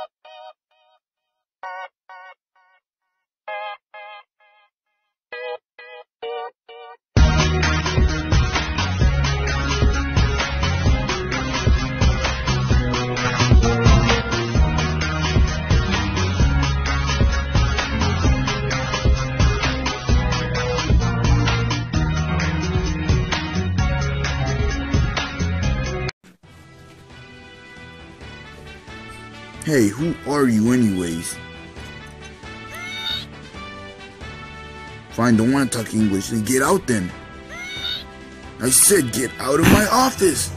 Hey, who are you anyways? Fine, don't want to talk English, then get out then. I said get out of my office!